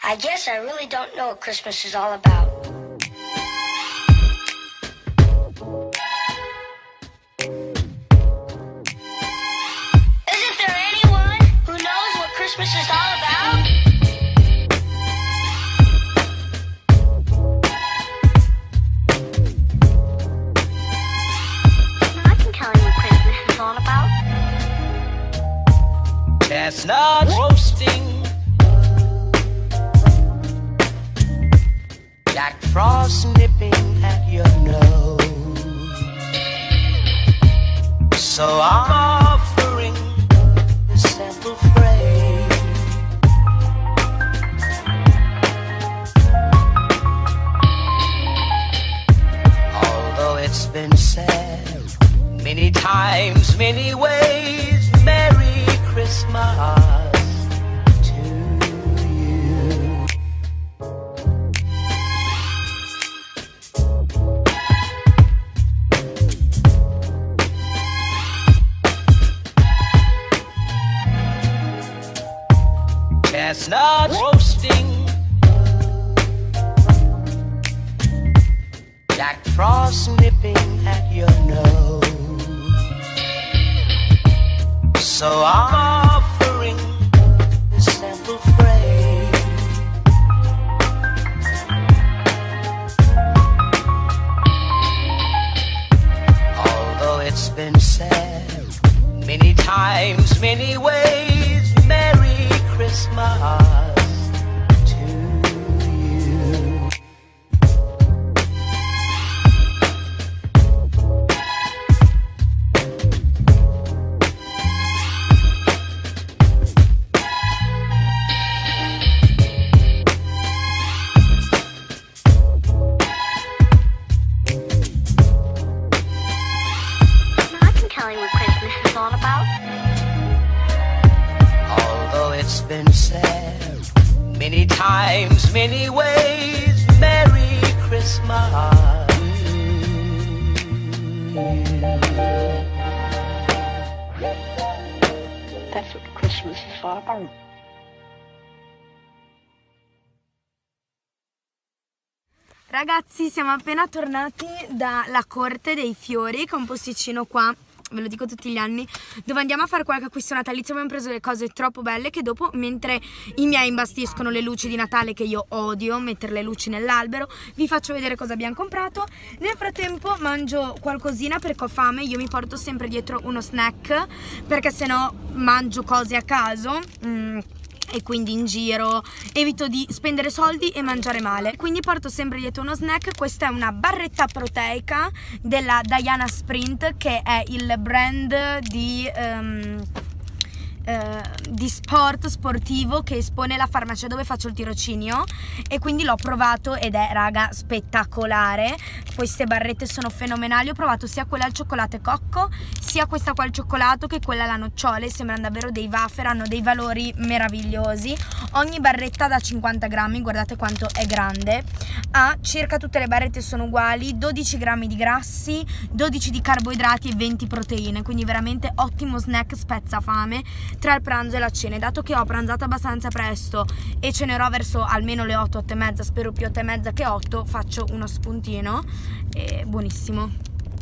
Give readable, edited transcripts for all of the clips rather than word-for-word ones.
I guess I really don't know what Christmas is all about. Isn't there anyone who knows what Christmas is all about? I can tell you what Christmas is all about. Chestnuts roasting, Jack Frost nipping at your nose. So I'm offering a simple phrase. Although it's been said many times, many ways, Merry Christmas to you. Chestnuts roasting, Jack Frost nipping at your nose. So I'm offering a simple phrase. Although it's been said many times, many ways, Merry Christmas to you. I can tell you what Christmas is all about. Although it's been said many times, many ways, Merry Christmas. That's what Christmas is all about. Ragazzi, siamo appena tornati dalla Corte dei Fiori, che è un posticino qua, ve lo dico tutti gli anni, dove andiamo a fare qualche acquisto natalizio. Abbiamo preso delle cose troppo belle che dopo, mentre i miei imbastiscono le luci di Natale, che io odio mettere le luci nell'albero, vi faccio vedere cosa abbiamo comprato. Nel frattempo mangio qualcosina perché ho fame. Io mi porto sempre dietro uno snack perché sennò mangio cose a caso e quindi in giro evito di spendere soldi e mangiare male, quindi porto sempre dietro uno snack. Questa è una barretta proteica della Diana Sprint, che è il brand di sport sportivo che espone la farmacia dove faccio il tirocinio, e quindi l'ho provato ed è, raga, spettacolare. Queste barrette sono fenomenali. Ho provato sia quella al cioccolato e cocco, sia questa qua al cioccolato che quella alla nocciole. Sembrano davvero dei wafer, hanno dei valori meravigliosi. Ogni barretta da 50 grammi, guardate quanto è grande. Ha circa tutte le barrette sono uguali, 12 grammi di grassi, 12 di carboidrati e 20 proteine, quindi veramente ottimo snack, spezza fame tra il pranzo e la cena. Dato che ho pranzato abbastanza presto e cenerò verso almeno le 8, 8 e mezza, spero più 8 e mezza che 8, faccio uno spuntino. È buonissimo.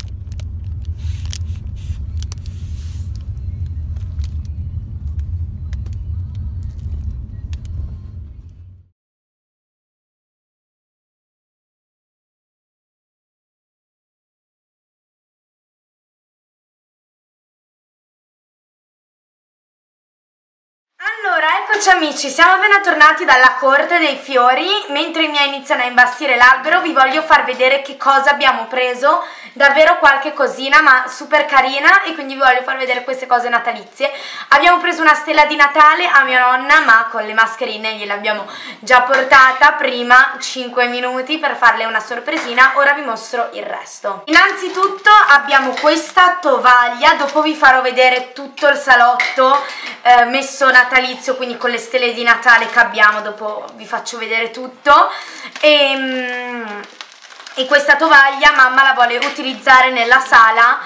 Allora, eccoci amici, siamo appena tornati dalla Corte dei Fiori. Mentre i miei iniziano a imbastire l'albero, vi voglio far vedere che cosa abbiamo preso. Davvero qualche cosina, ma super carina, e quindi vi voglio far vedere queste cose natalizie. Abbiamo preso una stella di Natale a mia nonna, ma con le mascherine gliel'abbiamo già portata prima 5 minuti per farle una sorpresina. Ora vi mostro il resto. Innanzitutto abbiamo questa tovaglia, dopo vi farò vedere tutto il salotto messo natalizio, quindi con le stelle di Natale che abbiamo, dopo vi faccio vedere tutto. E questa tovaglia mamma la vuole utilizzare nella sala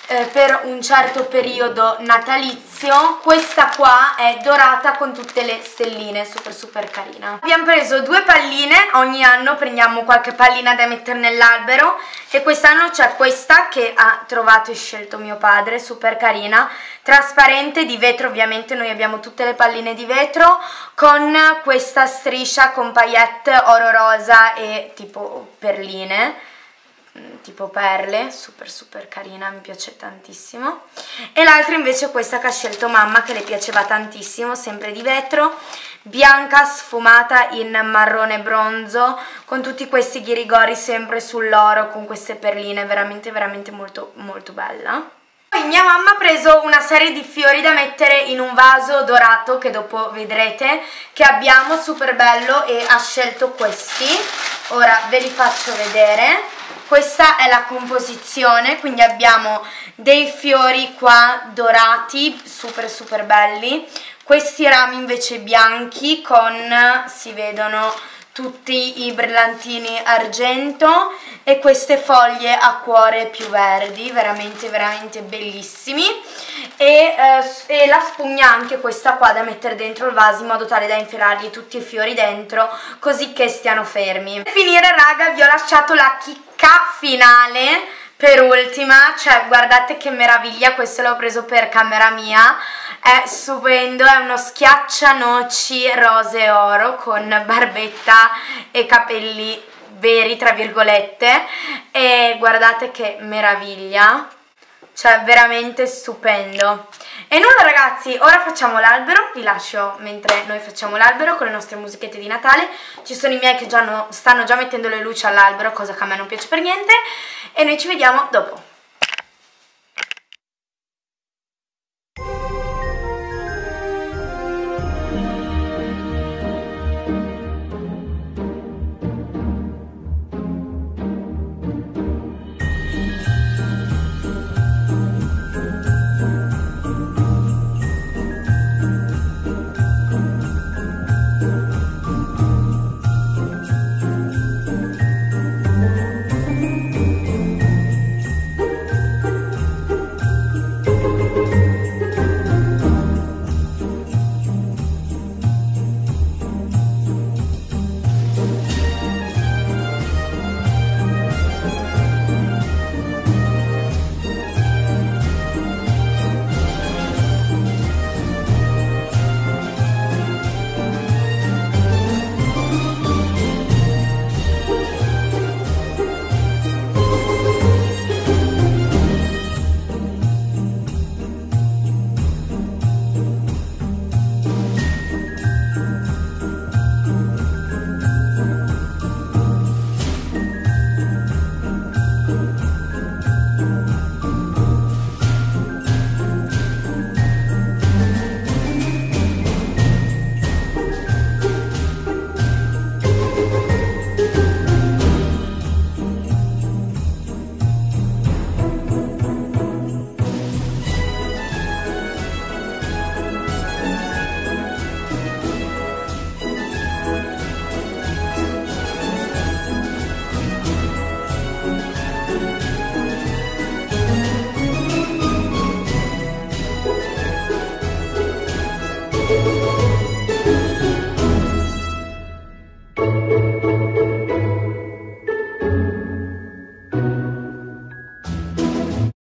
per un certo periodo natalizio. Questa qua è dorata con tutte le stelline, super super carina. Abbiamo preso 2 palline, ogni anno prendiamo qualche pallina da mettere nell'albero e quest'anno c'è questa che ha trovato e scelto mio padre, super carina, trasparente, di vetro ovviamente, noi abbiamo tutte le palline di vetro, con questa striscia con paillette oro rosa e tipo perline, tipo perle, super super carina, mi piace tantissimo. E l'altra invece è questa che ha scelto mamma, che le piaceva tantissimo, sempre di vetro, bianca sfumata in marrone bronzo, con tutti questi ghirigori sempre sull'oro, con queste perline, veramente veramente molto molto bella. Poi mia mamma ha preso una serie di fiori da mettere in un vaso dorato, che dopo vedrete, che abbiamo, super bello, e ha scelto questi. Ora ve li faccio vedere. Questa è la composizione, quindi abbiamo dei fiori qua dorati, super super belli, questi rami invece bianchi con, si vedono tutti i brillantini argento, e queste foglie a cuore più verdi, veramente veramente bellissimi, e la spugna anche questa qua da mettere dentro il vaso in modo tale da infilargli tutti i fiori dentro, così che stiano fermi. Per finire raga vi ho lasciato la chicca finale per ultima, cioè guardate che meraviglia, questo l'ho preso per camera mia, è stupendo, è uno schiaccianoci rose oro con barbetta e capelli veri tra virgolette, e guardate che meraviglia, cioè veramente stupendo. E nulla ragazzi, ora facciamo l'albero, vi lascio mentre noi facciamo l'albero con le nostre musichette di Natale. Ci sono i miei che stanno già mettendo le luci all'albero, cosa che a me non piace per niente, e noi ci vediamo dopo.